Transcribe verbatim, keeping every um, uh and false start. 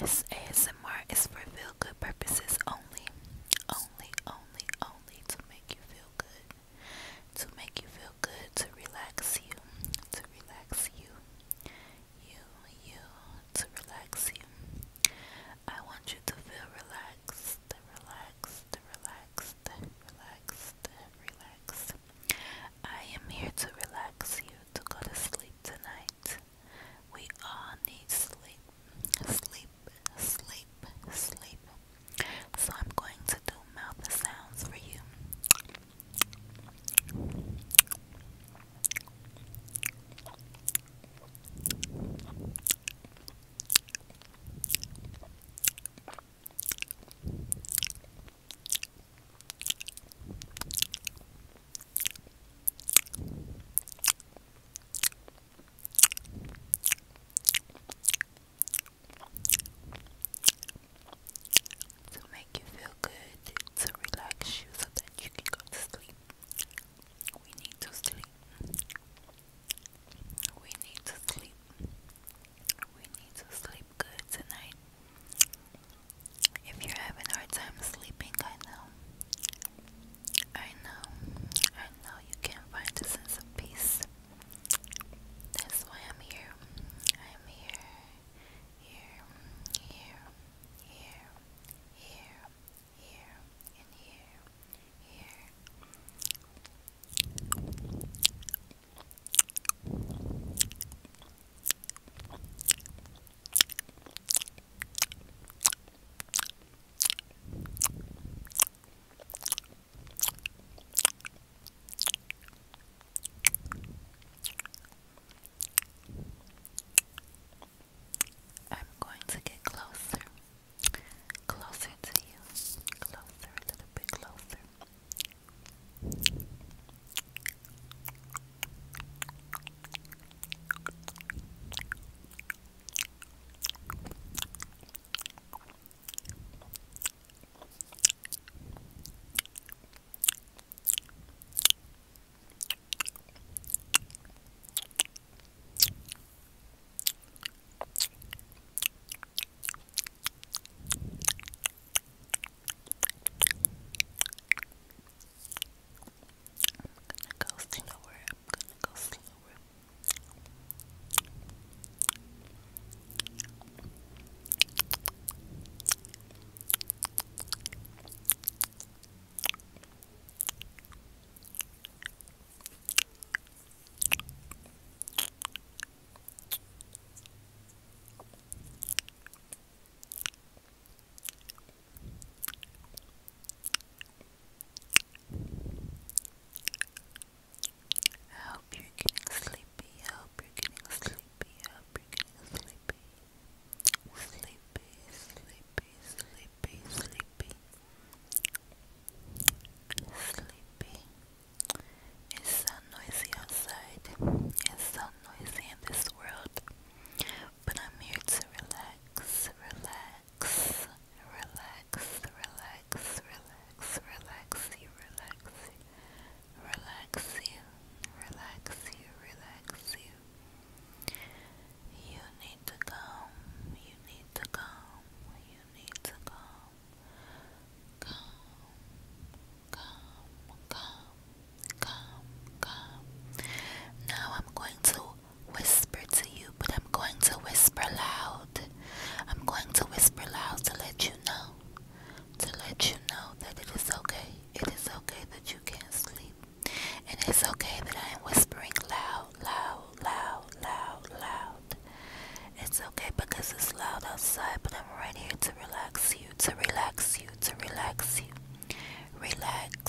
This A S M R is for feel good purposes only. Only, only, only to make you feel good. To make you feel good, to relax you. To relax you. You, you, to relax you. I want you to feel relaxed, relaxed, relaxed, relaxed, relaxed. I am here to relax you, to go to sleep tonight. We all need sleep. Sleep, sleep, sleep. So I'm going to do mouth sounds for you. To make you feel good, to relax you so that you can go to sleep. We need to sleep. We need to sleep. We need to sleep good tonight. If you're having a hard time sleeping, I know. I know. I know you can't find a sense of peace. That's why I'm here. I'm here. Here. Here. Here. Here. Here. And here. Here. I'm going to get closer. Closer to you. Closer, a little bit closer. I'm gonna go slower. I'm gonna go slower. I hope you're getting sleepy. I hope you're getting sleepy. I hope you're getting sleepy. Sleepy, sleepy, sleepy, sleepy. Sleepy. It's so noisy outside. It's so noisy in this world. But I'm here to relax, relax, relax, relax, relax, relax you, relax you, relax you, relax you, relax you. You need to calm, you need to calm, you need to calm, calm, calm, calm, calm, calm. Now I'm going to whisper to you, but I'm going to whisper loud. I'm going to whisper loud to let you know, to let you know that it is okay. It is okay that you can't sleep. And it's okay that I am whispering loud, loud, loud, loud, loud. It's okay because it's loud outside, but I'm right here to relax you, to relax you, to relax you. Relax,